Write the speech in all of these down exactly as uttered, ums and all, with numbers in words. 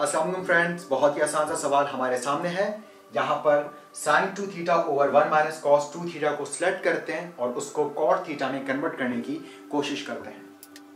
अस्सलाम वालेकुम फ्रेंड्स, बहुत ही आसान सा सवाल हमारे सामने है। यहाँ पर sine two theta over one minus cos two theta को सिलेक्ट करते हैं और उसको कॉट थीटा में कन्वर्ट करने की कोशिश करते हैं।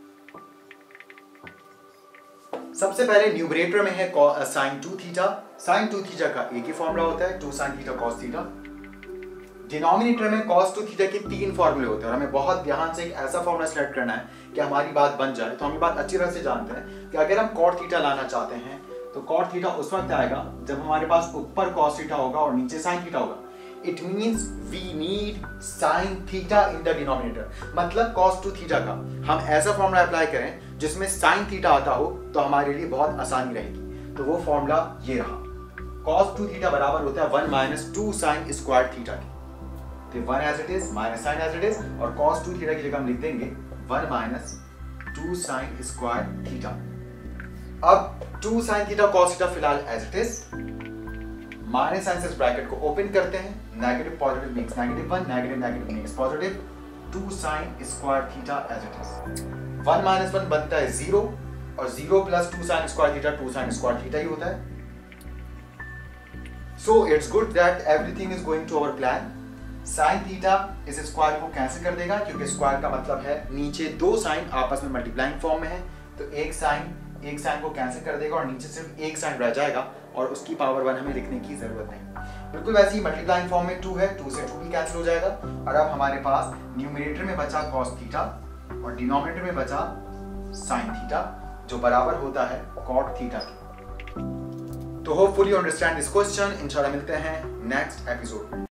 सबसे पहले न्यूमरेटर में है sine two theta. Sine two theta का एक ही फॉर्मूला होता है, two sine theta cos theta. Denominator में कॉस टू थीटा के तीन फॉर्मूले होते हैं और हमें बहुत ध्यान से एक ऐसा फॉर्मूला सिलेक्ट करना है कि हमारी बात बन जाए। तो हम ये बात अच्छी तरह से जानते हैं कि अगर हम कॉट थीटा लाना चाहते हैं तो कॉट थीटा उस वक्त आएगा जब हमारे पास ऊपर कॉस थीटा होगा और नीचे साइन थीटा होगा। It means we need sine theta in the denominator. मतलब कॉस टू थीटा का हम ऐसा फॉर्मूला अप्लाई करें जिसमें साइन थीटा आता हो तो हमारे लिए बहुत आसानी रहेगी। तो वो फॉर्मूला ये रहा, कॉस टू थीटा बराबर होता है one minus two sine square theta के। तो one as it is minus sine as it is और cos टू थीटा की जगह हम लिख देंगे one minus two sine square theta. अब two sine theta cos theta फिलहाल as it is. Minus sine से ब्रैकेट को ओपन करते हैं, negative positive makes negative one, negative negative makes positive, two sine square theta as it is. One minus one बनता है zero और zero plus two sine square theta two sine square theta ही होता है। So it's good that everything is going to our plan. Sine theta इस square को cancel कर देगा क्योंकि स्क्वायर का मतलब है नीचे दो साइन आपस में मल्टीप्लाइंग फॉर्म में है। तो एक साइन एक साइन को कैंसिल कर देगा और नीचे सिर्फ एक साइन रह जाएगा और उसकी पावर वन हमें लिखने की जरूरत नहीं। बिल्कुल वैसे ही मल्टीप्लाइंग फॉर्म में टू है, टू से टू भी कैंसिल हो जाएगा और अब हमारे पास न्यूमरेटर में बचा कॉस थीटा और डिनोमिनेटर में बचा साइन थीटा जो बराबर होता है कॉट थीटा के। तो hopefully you understand this question. इंशाल्लाह मिलते हैं नेक्स्ट एपिसोड में।